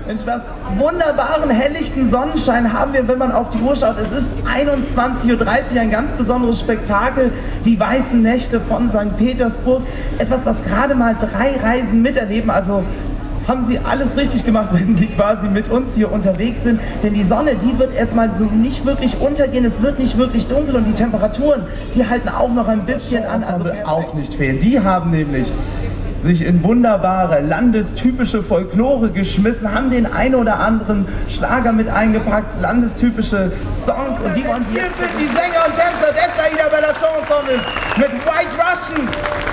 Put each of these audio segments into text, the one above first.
Mensch, was wunderbaren, helllichten Sonnenschein haben wir, wenn man auf die Uhr schaut. Es ist 21:30 Uhr, ein ganz besonderes Spektakel. Die Weißen Nächte von St. Petersburg. Etwas, was gerade mal 3 Reisen miterleben. Also haben Sie alles richtig gemacht, wenn Sie quasi mit uns hier unterwegs sind. Denn die Sonne, die wird erstmal so nicht wirklich untergehen, es wird nicht wirklich dunkel und die Temperaturen, die halten auch noch ein bisschen an. Also auch nicht fehlen. Die haben nämlich sich in wunderbare, landestypische Folklore geschmissen, haben den einen oder anderen Schlager mit eingepackt, landestypische Songs und die wollen Sie jetzt... Hier sind die Sänger und Tänzer des Aida Bellachon Ensembles mit White Russian.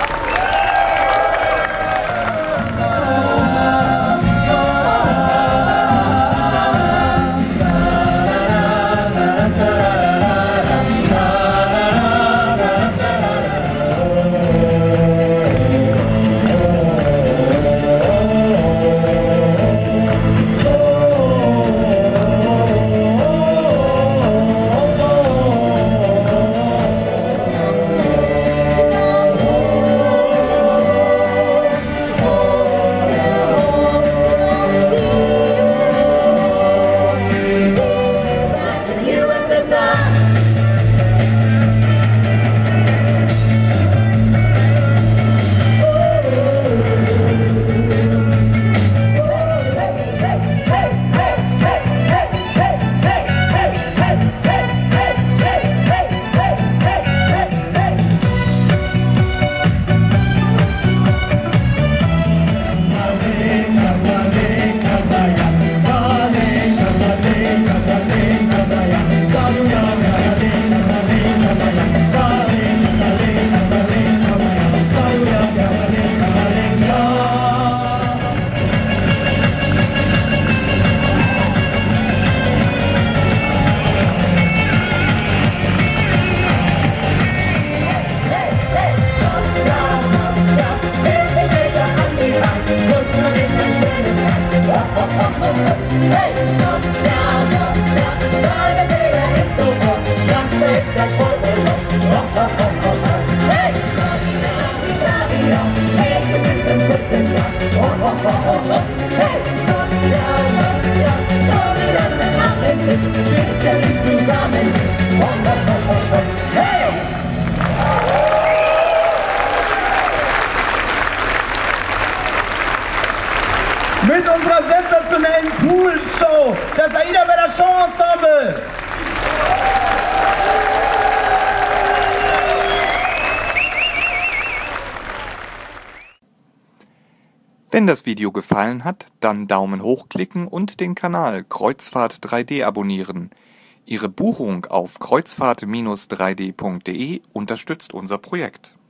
Mit unserer sensationellen Pool-Show, das Aida Bellachon Ensemble. Wenn das Video gefallen hat, dann Daumen hoch klicken und den Kanal Kreuzfahrt 3D abonnieren. Ihre Buchung auf kreuzfahrt-3d.de unterstützt unser Projekt.